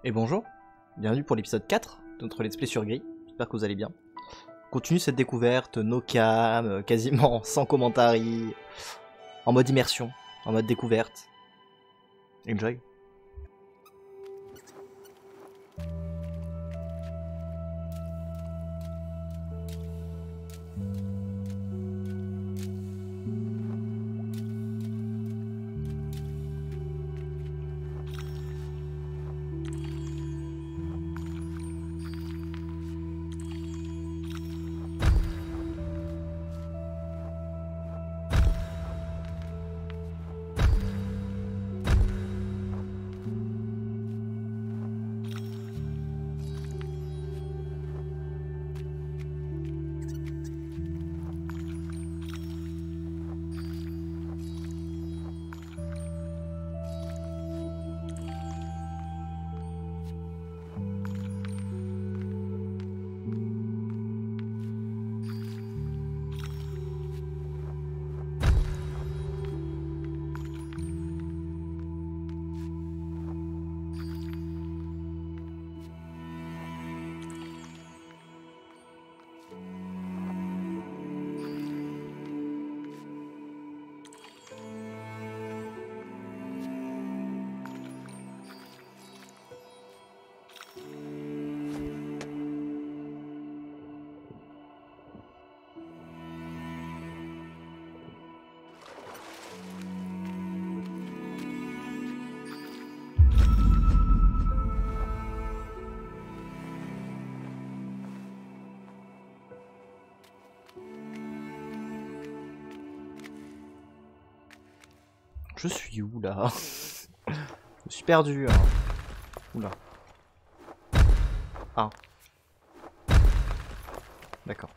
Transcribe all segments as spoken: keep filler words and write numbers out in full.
Et bonjour, bienvenue pour l'épisode quatre de notre let's play sur Gris, j'espère que vous allez bien. On continue cette découverte, no cam, euh, quasiment sans commentaires, en mode immersion, en mode découverte. Enjoy. Je suis où là? Je me suis perdu. Hein. Oula. Ah. D'accord.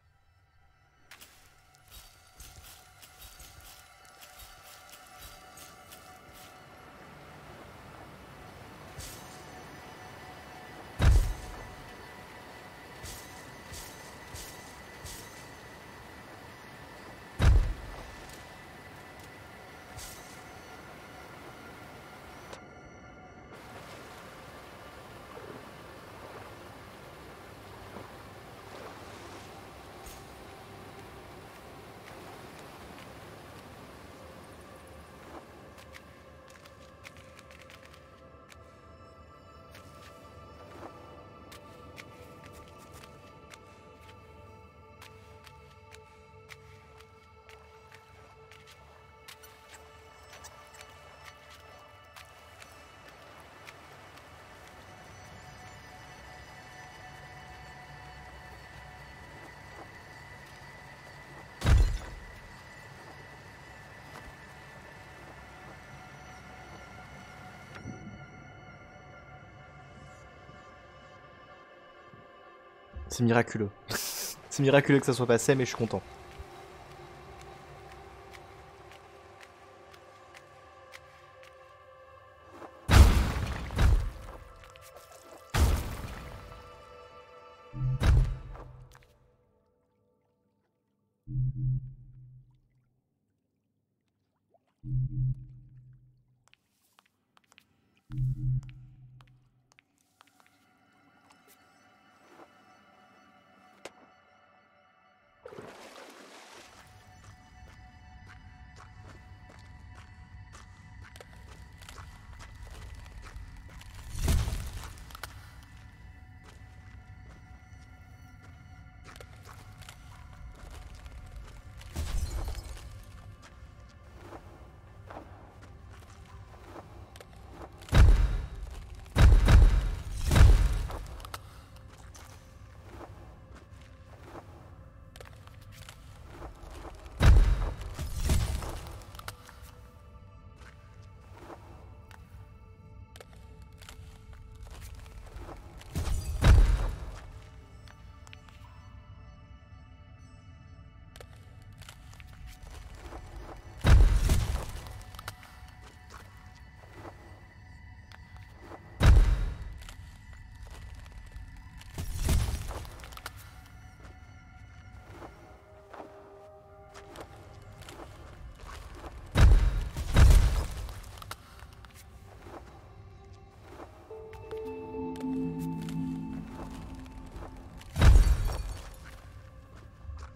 C'est miraculeux. C'est miraculeux que ça soit passé, mais je suis content.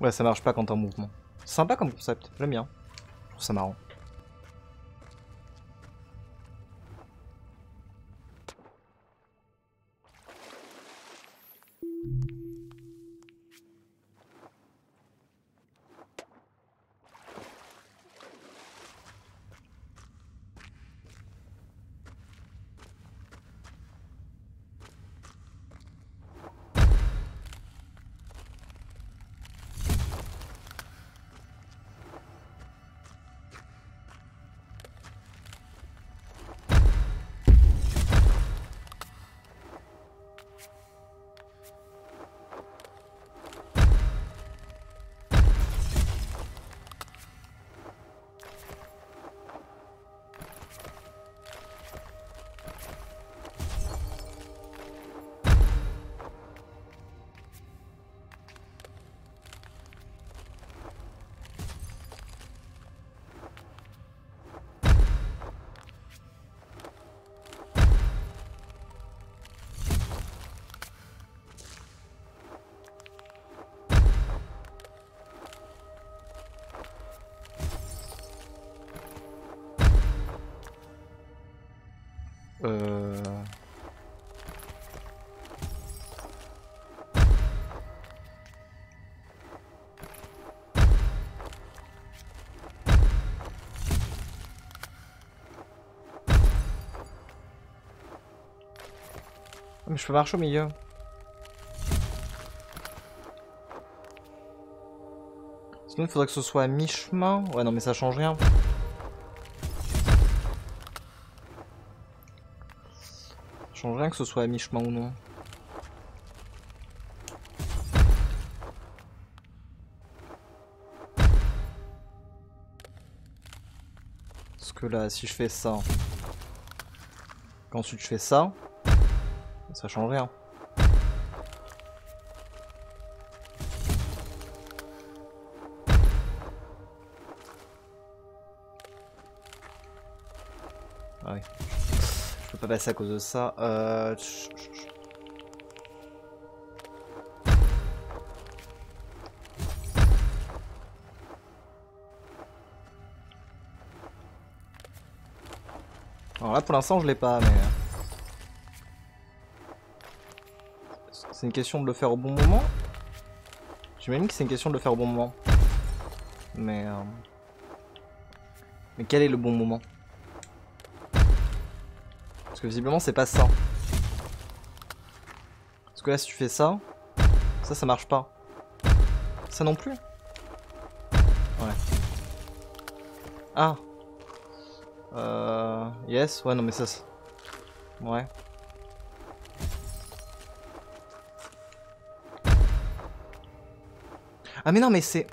Ouais, ça marche pas quand t'es en mouvement. Sympa comme concept, j'aime bien. Je trouve ça marrant. Euh... Mais je peux marcher au milieu. Sinon il faudrait que ce soit à mi-chemin. Ouais non mais ça change rien. Ça change rien que ce soit à mi-chemin ou non. Parce que là si je fais ça, qu'ensuite je fais ça, ça change rien. Ah oui. Je peux pas passer à cause de ça. Euh... Alors là pour l'instant je l'ai pas mais... C'est une question de le faire au bon moment. J'imagine que c'est une question de le faire au bon moment. Mais... Euh... Mais quel est le bon moment? Parce que visiblement c'est pas ça. Parce que là si tu fais ça, ça ça marche pas. Ça non plus. Ouais. Ah. Euh... Yes, ouais non mais ça... Ouais. Ah mais non mais c'est...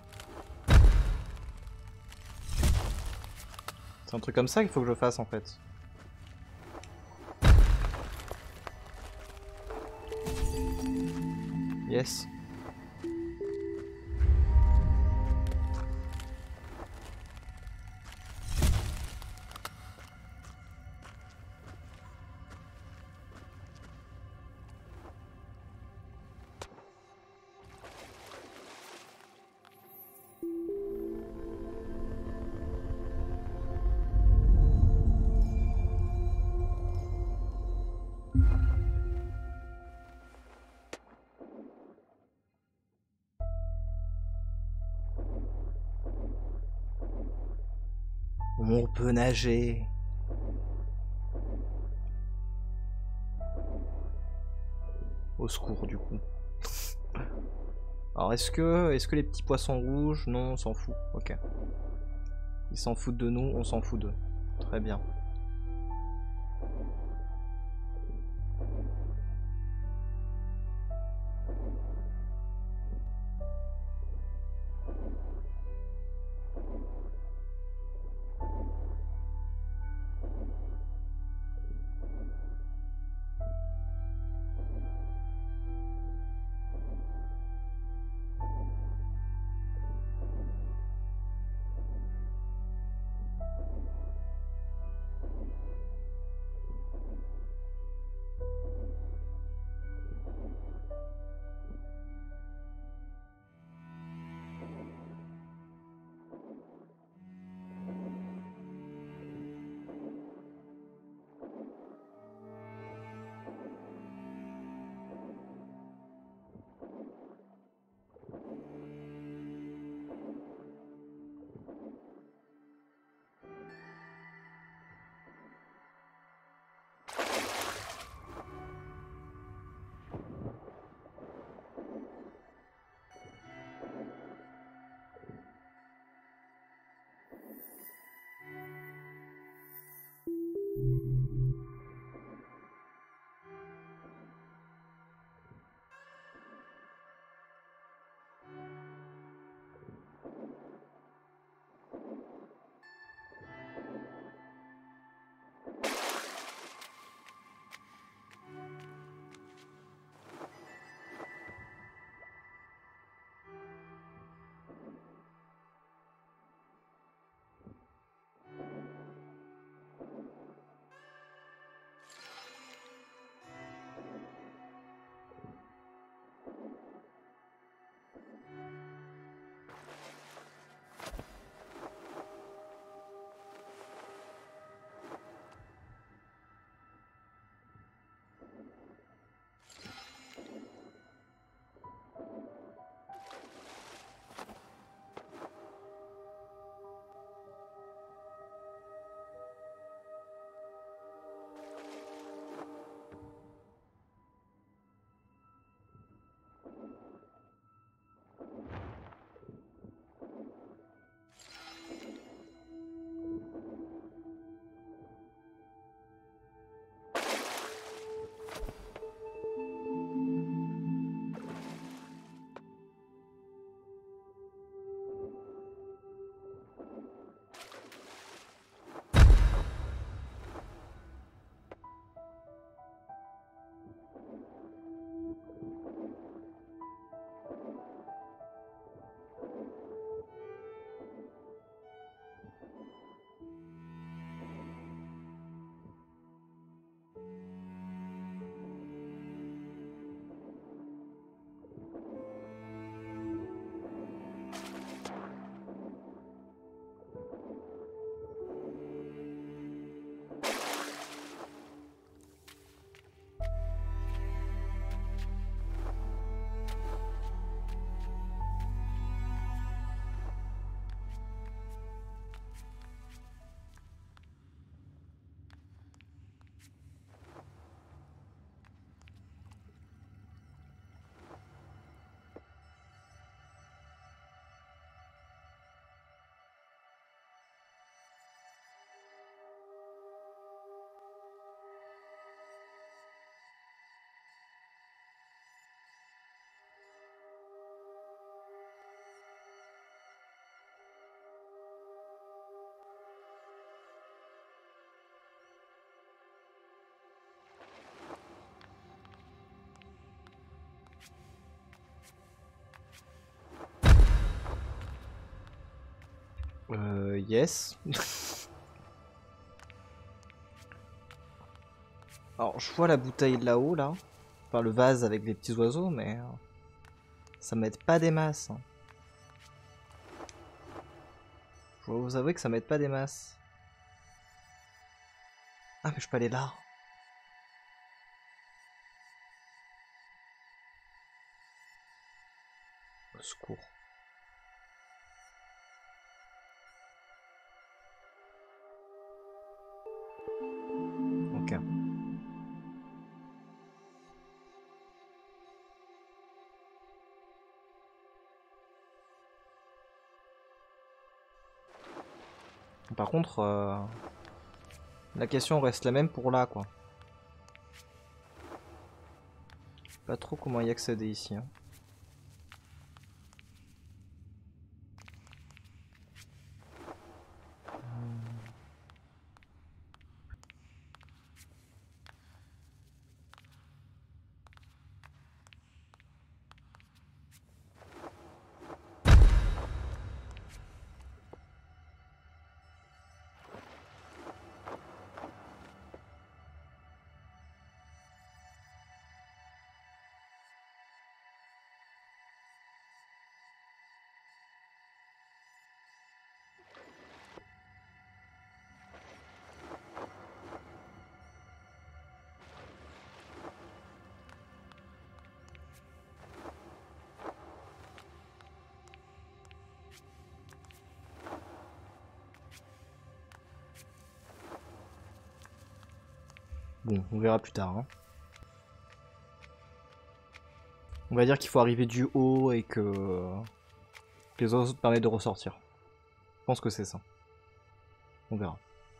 C'est un truc comme ça qu'il faut que je fasse en fait. Yes. On peut nager. Au secours du coup. Alors est-ce que est-ce que les petits poissons rouges, non on s'en fout, ok. Ils s'en foutent de nous, on s'en fout d'eux. Très bien. Euh, yes. Alors, je vois la bouteille là-haut, là. Enfin, le vase avec les petits oiseaux, mais... euh, ça m'aide pas des masses. Hein. Je dois vous avouer que ça m'aide pas des masses. Ah, mais je peux aller là. Au secours. Ok. Par contre, euh, la question reste la même pour là, quoi. Je sais pas trop comment y accéder ici. Hein. Bon, on verra plus tard. Hein. On va dire qu'il faut arriver du haut et que les autres permettent de ressortir. Je pense que c'est ça. On verra.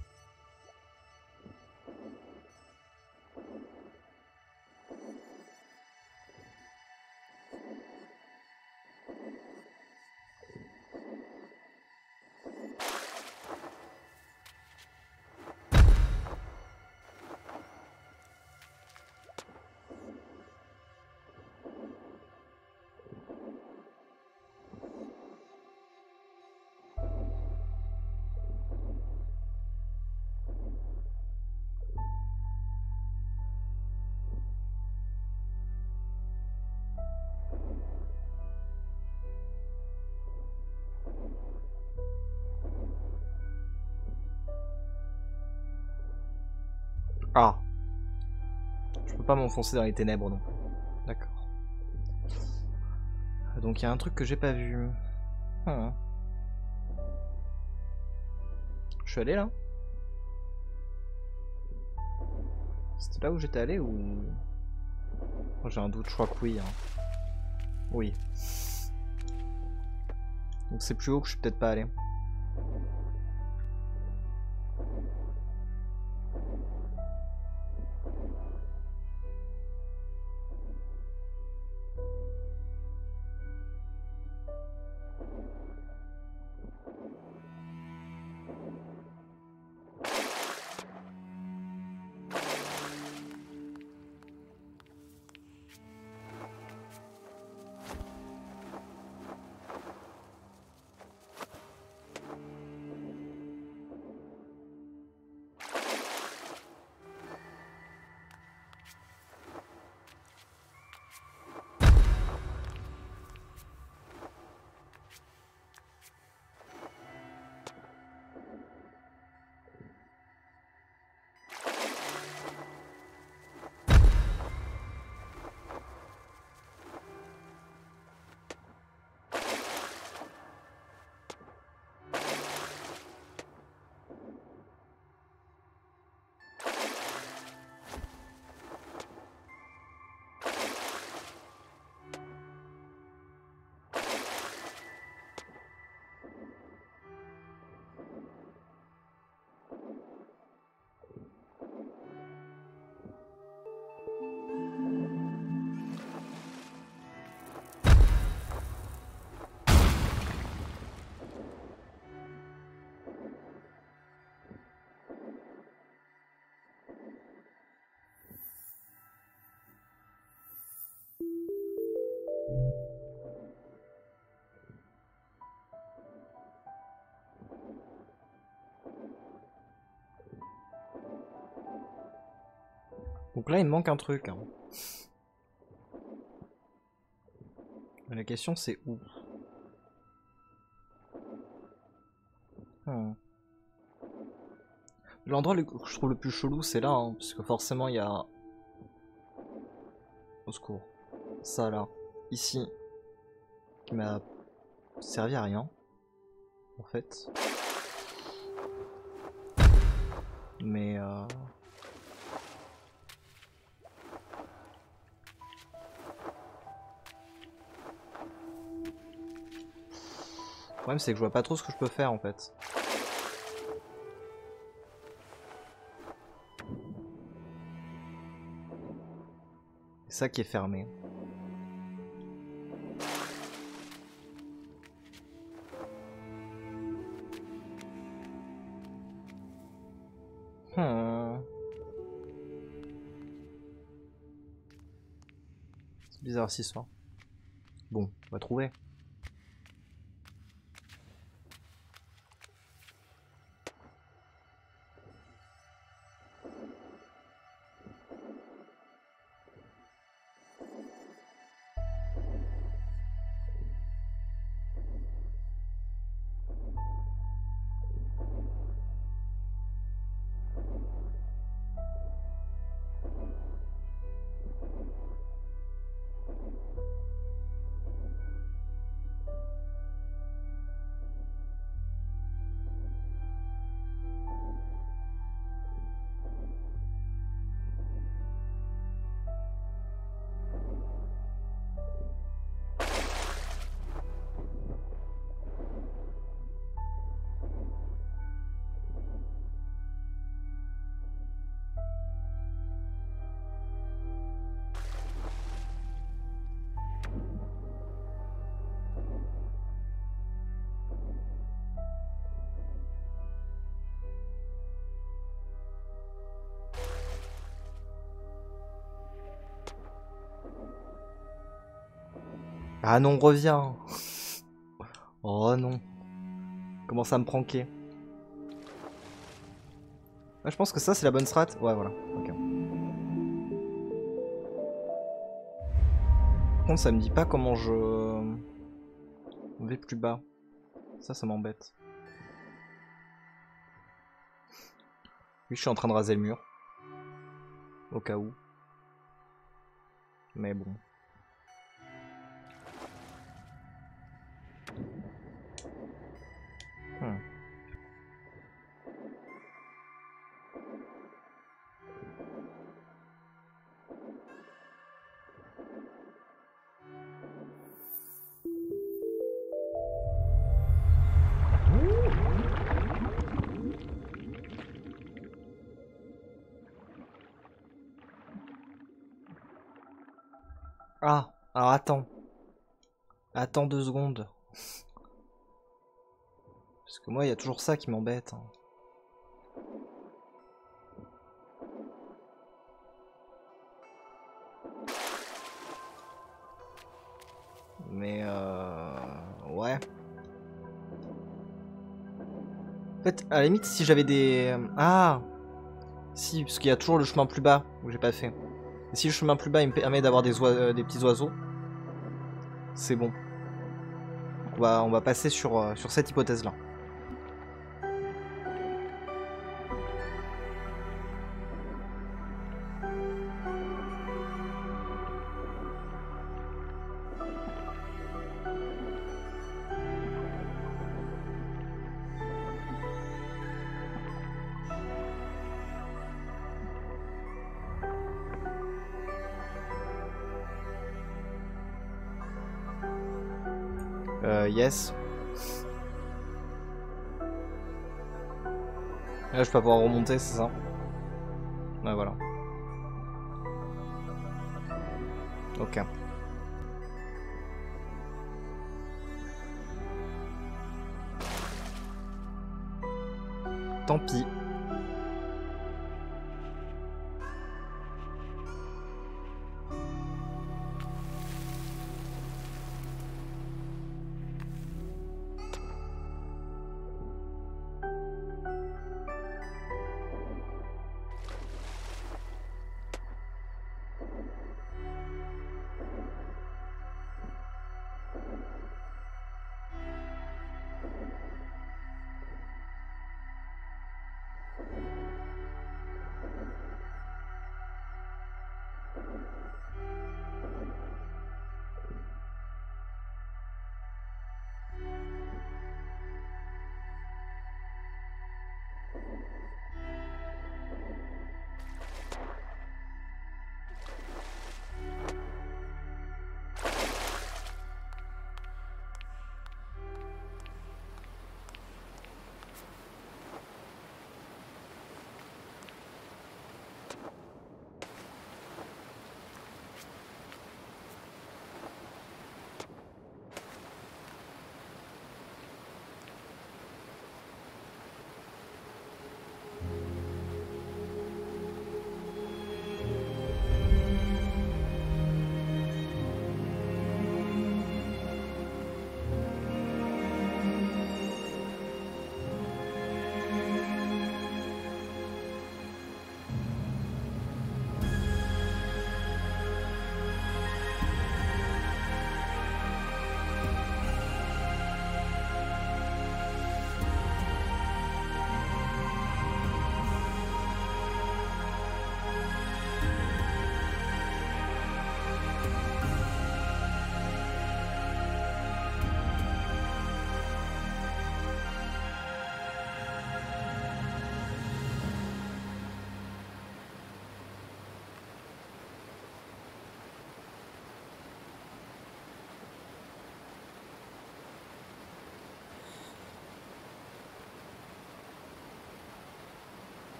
Ah. Je peux pas m'enfoncer dans les ténèbres non. D'accord. Donc il y a un truc que j'ai pas vu. Hmm. Je suis allé là? C'était là où j'étais allé ou... Oh, j'ai un doute, je crois que oui. Hein. Oui. Donc c'est plus haut que je suis peut-être pas allé. Donc là, il me manque un truc. Hein. La question, c'est où? hmm. L'endroit que je trouve le plus chelou, c'est là, hein, parce que forcément, il y a... Au secours. Ça, là. Ici. Qui m'a servi à rien. En fait. Mais... Euh... Le problème, c'est que je vois pas trop ce que je peux faire, en fait. C'est ça qui est fermé. Hmm. C'est bizarre cette histoire. Bon, on va trouver. Ah non, reviens. Oh non. Comment ça me pranker? Ah, je pense que ça c'est la bonne strat. Ouais, voilà. Ok. Par contre, ça me dit pas comment je vais plus bas. Ça, ça m'embête. Oui, je suis en train de raser le mur. Au cas où. Mais bon. Hmm. Ah, alors attends. Attends deux secondes. Parce que moi, il y a toujours ça qui m'embête. Hein. Mais euh... ouais. En fait, à la limite, si j'avais des... Ah si, parce qu'il y a toujours le chemin plus bas, où j'ai pas fait. Et si le chemin plus bas, il me permet d'avoir des, oi des petits oiseaux, c'est bon. On va, on va passer sur, euh, sur cette hypothèse-là. Euh, yes. Là, je peux pouvoir remonter, c'est ça? Ouais, voilà. Ok. Tant pis.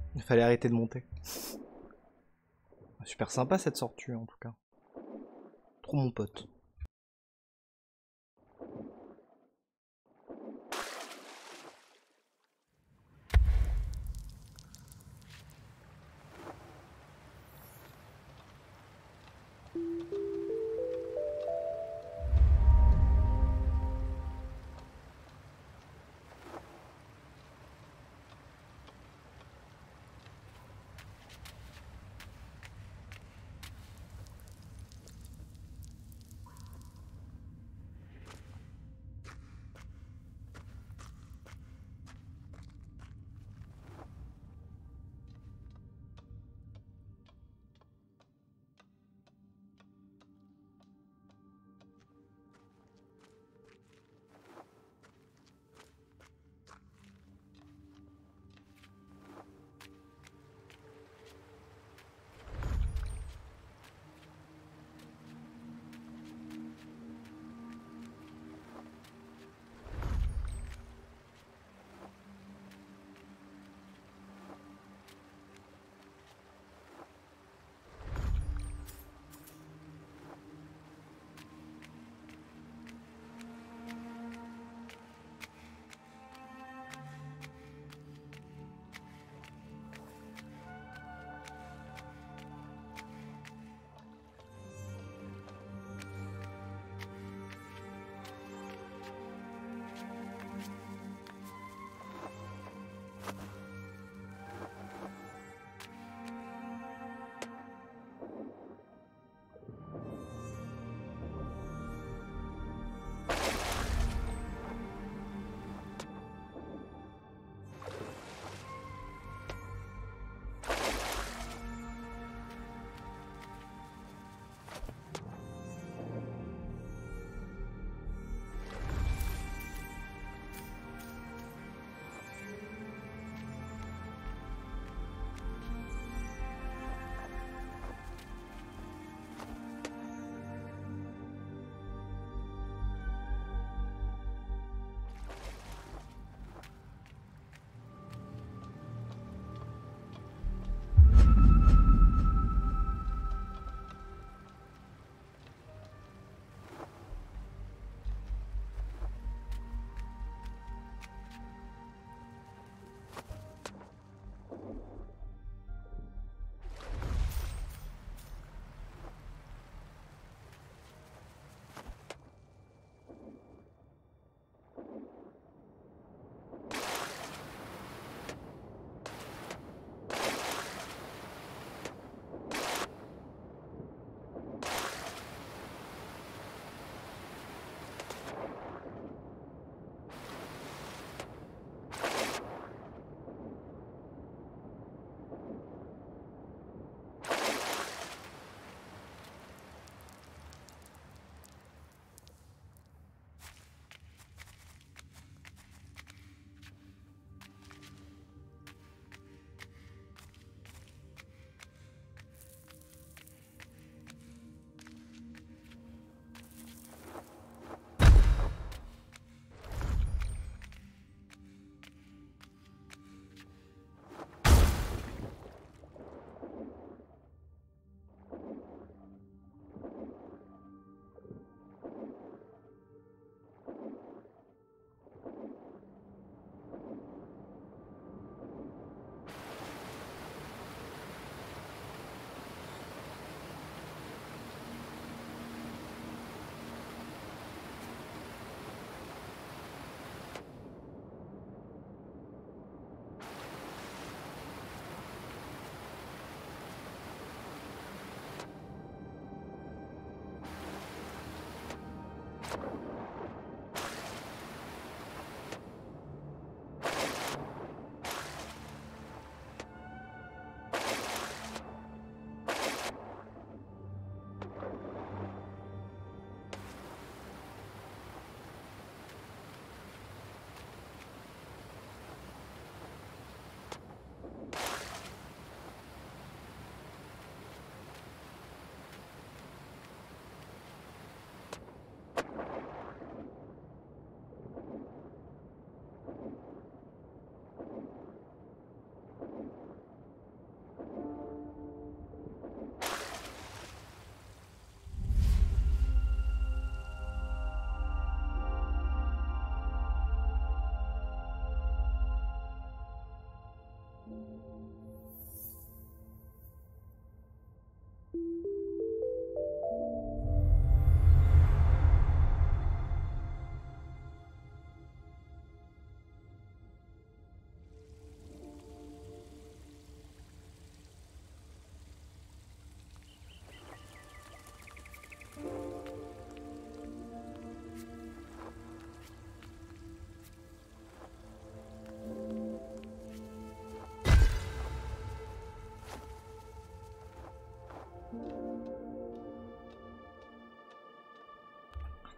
Il fallait arrêter de monter. Super sympa cette sortie en tout cas. Trop mon pote.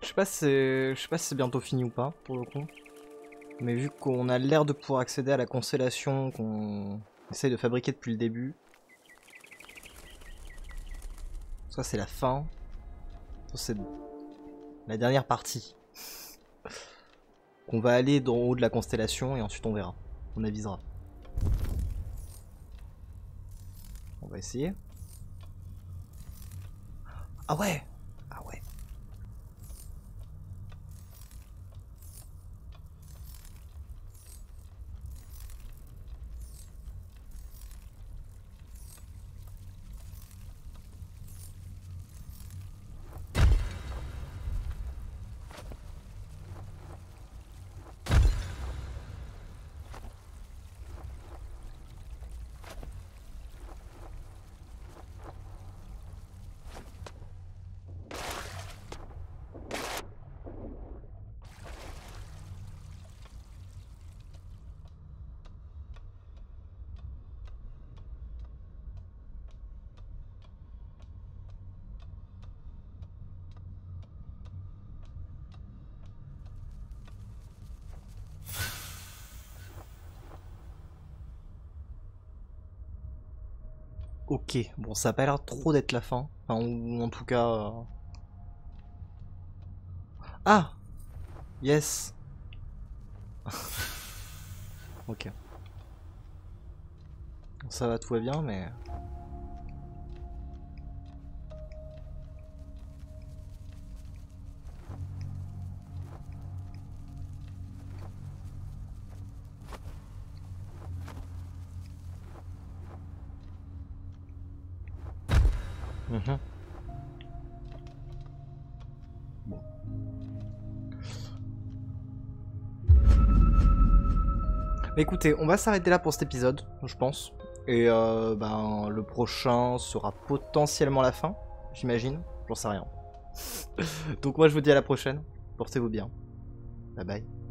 Je sais pas si c'est... Je sais pas si c'est bientôt fini ou pas, pour le coup. Mais vu qu'on a l'air de pouvoir accéder à la constellation qu'on essaye de fabriquer depuis le début. Ça c'est la fin. Ça c'est la dernière partie. On va aller dans haut de la constellation et ensuite on verra. On avisera. On va essayer. Ah ouais! Ah ouais! Ok, bon ça a pas l'air trop d'être la fin. Enfin, ou en tout cas... Euh... Ah! Yes! Ok. Ça va, tout va bien, mais... Mmh. Bon. Mais écoutez, on va s'arrêter là pour cet épisode, je pense. Et euh, ben, le prochain sera potentiellement la fin, j'imagine. J'en sais rien. Donc moi je vous dis à la prochaine. Portez-vous bien. Bye bye.